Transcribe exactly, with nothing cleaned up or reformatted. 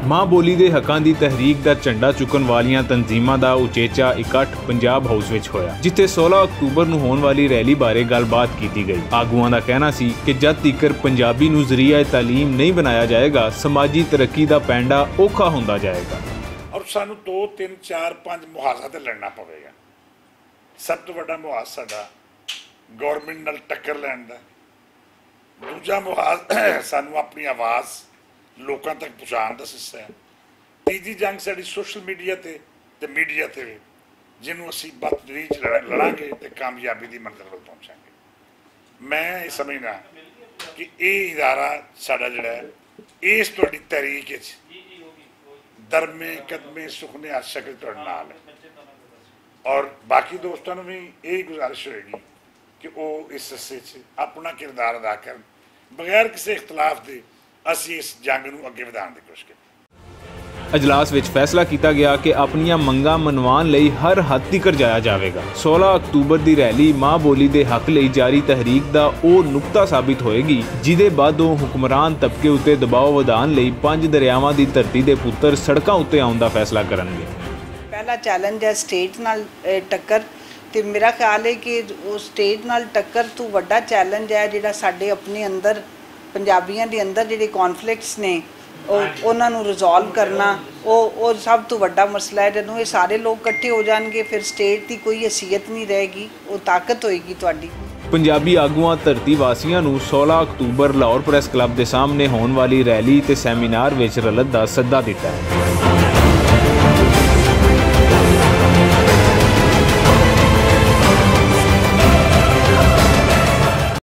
ਮਾਂ ਬੋਲੀ ਦੇ ਹੱਕਾਂ ਦੀ ਤਹਿਰੀਕ ਦਾ ਝੰਡਾ ਚੁੱਕਣ ਵਾਲੀਆਂ ਤਨਜ਼ੀਮਾਂ ਦਾ ਉਚੇਚਾ ਇਕੱਠ ਪੰਜਾਬ ਹਾਊਸ ਵਿੱਚ ਹੋਇਆ, ਜਿੱਥੇ ਸੋਲਾਂ ਅਕਤੂਬਰ ਨੂੰ ਹੋਣ ਵਾਲੀ ਰੈਲੀ ਬਾਰੇ ਗੱਲਬਾਤ ਕੀਤੀ ਗਈ। ਆਗੂਆਂ ਦਾ ਕਹਿਣਾ ਸੀ ਕਿ ਜਦ ਤੀਕਰ ਪੰਜਾਬੀ ਨੂੰ ਜ਼ਰੀਆ ਤਾਲੀਮ ਨਹੀਂ ਬਣਾਇਆ ਜਾਏਗਾ, ਸਮਾਜੀ ਤਰੱਕੀ ਦਾ ਪੈਂਡਾ ਔਖਾ ਹੁੰਦਾ ਜਾਏਗਾ। ਔਰ ਸਾਨੂੰ ਦੋ ਤਿੰਨ ਚਾਰ ਪੰਜ ਮੁਹਾਜ਼ਾ ਤੇ ਲੜਨਾ ਪਵੇਗਾ। ਸਭ ਤੋਂ ਵੱਡਾ ਮੁਹਾਜ਼ ਸਾਡਾ ਗੌਰਮੈਂਟ ਨਾਲ ਟੱਕਰ ਲੈਣ ਦਾ, ਦੂਜਾ ਮੁਹਾਜ਼ ਸਾਨੂੰ ਆਪਣੀ ਆਵਾਜ਼ ਲੋਕਾਂ ਤੱਕ ਪਹੁੰਚਾਉਣ ਦਾ ਹਿੱਸਾ ਹੈ। ਤੀਜੀ ਜੰਗ ਸਾਡੀ ਸੋਸ਼ਲ ਮੀਡੀਆ ਤੇ ਤੇ ਮੀਡੀਆ ਤੇ ਜਿਹਨੂੰ ਅਸੀਂ ਬਦਤਰੀਜ ਲੜਾਂਗੇ ਤੇ ਕਾਮਯਾਬੀ ਦੀ ਮੰਜ਼ਿਲ ਵੱਲ ਪਹੁੰਚਾਂਗੇ। ਮੈਂ ਇਹ ਸਮਝਦਾ ਕਿ ਇਹ ਇਦਾਰਾ ਸਾਡਾ ਜਿਹੜਾ ਇਸ ਤੁਹਾਡੀ ਤਹਿਰੀਕ ਵਿੱਚ ਦਰਮੇ ਕਦਮੇ ਸੁਖਨੇ ਸ਼ਕਲ ਤੁਹਾਡੇ ਨਾਲ ਹੈ। ਔਰ ਬਾਕੀ ਦੋਸਤਾਂ ਨੂੰ ਵੀ ਇਹ ਗੁਜ਼ਾਰਿਸ਼ ਹੋਏਗੀ ਕਿ ਉਹ ਇਸ ਹਿੱਸੇ 'ਚ ਆਪਣਾ ਕਿਰਦਾਰ ਅਦਾ ਕਰਨ, ਬਗੈਰ ਕਿਸੇ ਇਖਤਲਾਫ ਦੇ ਅਸੀਂ ਇਸ ਜੰਗ ਨੂੰ ਅੱਗੇ ਵਧਾਉਣ ਦੀ ਕੋਸ਼ਿਸ਼ ਕੀਤੀ। ਅਜਲਾਸ ਵਿੱਚ ਫੈਸਲਾ ਕੀਤਾ ਗਿਆ ਕਿ ਆਪਣੀਆਂ ਮੰਗਾਂ ਮਨਵਾਉਣ ਲਈ ਹਰ ਹੱਦ ਤੀਕਰ ਜਾਇਆ ਜਾਵੇਗਾ। ਸੋਲਾਂ ਅਕਤੂਬਰ ਦੀ ਰੈਲੀ ਮਾਂ ਬੋਲੀ ਦੇ ਹੱਕ ਲਈ ਜਾਰੀ ਤਹਿਰੀਕ ਦਾ ਉਹ ਨੁਕਤਾ ਸਾਬਿਤ ਹੋਏਗੀ ਜਿਹਦੇ ਬਾਅਦ ਉਹ ਹੁਕਮਰਾਨ ਤਬਕੇ ਉੱਤੇ ਦਬਾਅ ਵਧਾਉਣ ਲਈ ਪੰਜ ਦਰਿਆਵਾਂ ਦੀ ਧਰਤੀ ਦੇ ਪੁੱਤਰ ਸੜਕਾਂ ਉੱਤੇ ਆਉਣ ਦਾ ਫੈਸਲਾ ਕਰਨਗੇ। ਪਹਿਲਾ ਚੈਲੰਜ ਹੈ ਸਟੇਟ ਨਾਲ ਟੱਕਰ, ਤੇ ਮੇਰਾ ਖਿਆਲ ਹੈ ਕਿ ਉਹ ਸਟੇਟ ਨਾਲ ਟੱਕਰ ਤੋਂ ਵੱਡਾ ਚੈਲੰਜ ਹੈ ਜਿਹੜਾ ਸਾਡੇ ਆਪਣੇ ਅੰਦਰ ਪੰਜਾਬੀਆਂ ਦੇ ਅੰਦਰ ਜਿਹੜੇ ਕੌਨਫਲਿਕਟਸ ਨੇ ਉਹ ਉਹਨਾਂ ਨੂੰ ਰਿਜ਼ੋਲਵ ਕਰਨਾ, ਉਹ ਉਹ ਸਭ ਤੋਂ ਵੱਡਾ ਮਸਲਾ ਹੈ। ਜਦੋਂ ਇਹ ਸਾਰੇ ਲੋਕ ਇਕੱਠੇ ਹੋ ਜਾਣਗੇ ਫਿਰ ਸਟੇਟ ਦੀ ਕੋਈ ਹਸੀਅਤ ਨਹੀਂ ਰਹੇਗੀ, ਉਹ ਤਾਕਤ ਹੋਏਗੀ ਤੁਹਾਡੀ। ਪੰਜਾਬੀ ਆਗੂਆਂ ਧਰਤੀ ਵਾਸੀਆਂ ਨੂੰ ਸੋਲਾਂ ਅਕਤੂਬਰ ਲਾਹੌਰ ਪ੍ਰੈਸ ਕਲੱਬ ਦੇ ਸਾਹਮਣੇ ਹੋਣ ਵਾਲੀ ਰੈਲੀ ਤੇ ਸੈਮੀਨਾਰ ਵਿੱਚ ਰਲਣ ਦਾ ਸੱਦਾ ਦਿੱਤਾ ਹੈ।